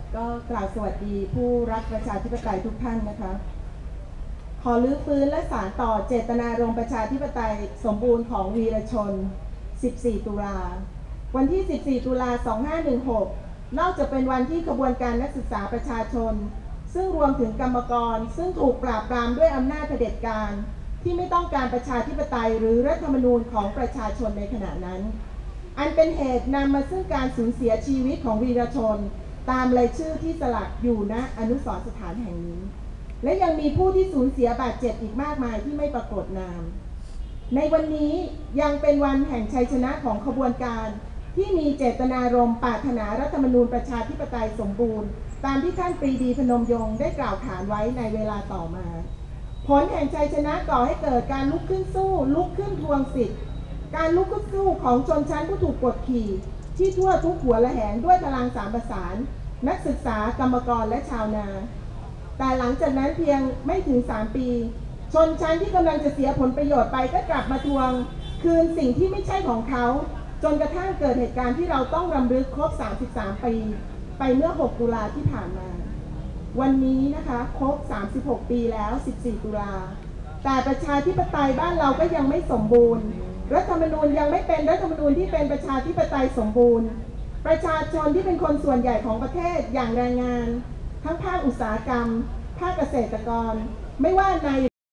ก็กล่าวสวัสดีผู้รักประชาธิปไตยทุกท่านนะคะขอรื้อฟื้นและสานต่อเจตนารมณ์ประชาธิปไตยสมบูรณ์ของวีรชน 14 ตุลาวันที่ 14 ตุลา 2516 นอกจากเป็นวันที่ขบวนการนักศึกษาประชาชนซึ่งรวมถึงกรรมกรซึ่งถูกปราบปรามด้วยอำนาจเผด็จการที่ไม่ต้องการประชาธิปไตยหรือรัฐธรรมนูญของประชาชนในขณะนั้นอันเป็นเหตุนำมาซึ่งการสูญเสียชีวิตของวีรชนตามรายชื่อที่สลักอยู่ณอนุสรณ์สถานแห่งนี้และยังมีผู้ที่สูญเสียบาดเจ็บอีกมากมายที่ไม่ปรากฏนามในวันนี้ยังเป็นวันแห่งชัยชนะของขบวนการที่มีเจตนารมณ์ปรารถนารัฐธรรมนูญประชาธิปไตยสมบูรณ์ตามที่ท่านปรีดีพนมยงค์ได้กล่าวขานไว้ในเวลาต่อมาผลแห่งชัยชนะก่อให้เกิดการลุกขึ้นสู้ลุกขึ้นทวงสิทธิการลุกขึ้นสู้ของชนชั้นผู้ถูกกดขี่ที่ทั่วทุกหัวระแหงด้วยพลังสามประสานนักศึกษากรรมกรและชาวนาแต่หลังจากนั้นเพียงไม่ถึง3 ปีชนชั้นที่กำลังจะเสียผลประโยชน์ไปก็กลับมาทวงคืนสิ่งที่ไม่ใช่ของเขาจนกระทั่งเกิดเหตุการณ์ที่เราต้องรำลึกครบ33 ปีไปเมื่อ6 ตุลาที่ผ่านมาวันนี้นะคะครบ36 ปีแล้ว14 ตุลาแต่ประชาธิปไตยบ้านเราก็ยังไม่สมบูรณ์รัฐธรรมนูญยังไม่เป็นรัฐธรรมนูญที่เป็นประชาธิปไตยสมบูรณ์ประชาชนที่เป็นคนส่วนใหญ่ของประเทศอย่างแรงงานทั้งภาคอุตสาหกรรมภาคเกษตรกรไม่ว่าใน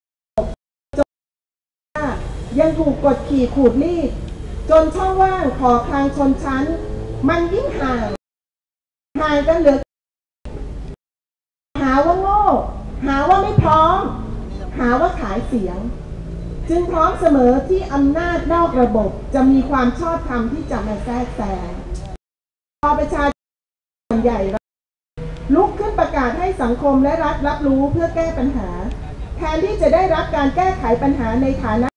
ยังถูกกดขี่ขูดรีดจนช่องว่างขอทางชนชั้นมันยิ่งห่างกันเหลือหาว่าโง่หาว่าไม่พร้อมหาว่าขายเสียงจึงพร้อมเสมอที่อำนาจนอกระบบจะมีความชอบธรรมที่จะมาแทรกแซงพอประชาชนส่วนใหญ่ลุกขึ้นประกาศให้สังคมและรัฐรับรู้เพื่อแก้ปัญหาแทนที่จะได้รับการแก้ไขปัญหาในฐานะ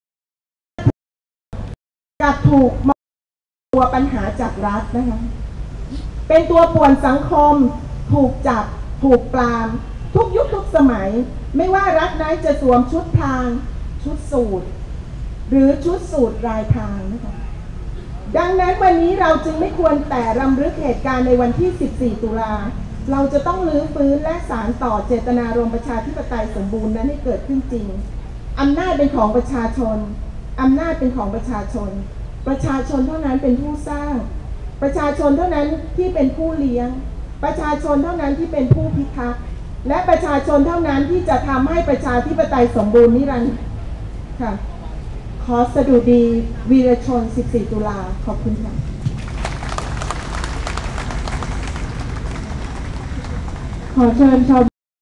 กับถูกมองตัวปัญหาจากรัฐนะคะเป็นตัวป่วนสังคมถูกจับถูกปรามทุกยุคทุกสมัยไม่ว่ารัฐไหนจะสวมชุดพรางชุดสูทหรือชุดสูทรายพรางนะคะดังนั้นวันนี้เราจึงไม่ควรแต่รำลึกเหตุการณ์ในวันที่ 14 ตุลาเราจะต้องรื้อฟื้นและสานต่อเจตนารมณ์ประชาธิปไตยสมบูรณ์นั้นให้เกิดขึ้นจริงอำนาจเป็นของประชาชนอำนาจเป็นของประชาชนประชาชนเท่านั้นเป็นผู้สร้างประชาชนเท่านั้นที่เป็นผู้เลี้ยงประชาชนเท่านั้นที่เป็นผู้พิทักษ์และประชาชนเท่านั้นที่จะทำให้ประชาธิปไตยสมบูรณ์นิรันดร์ค่ะขอสดุดีวีรชน 14 ตุลาขอบคุณค่ะขอเชิญชาว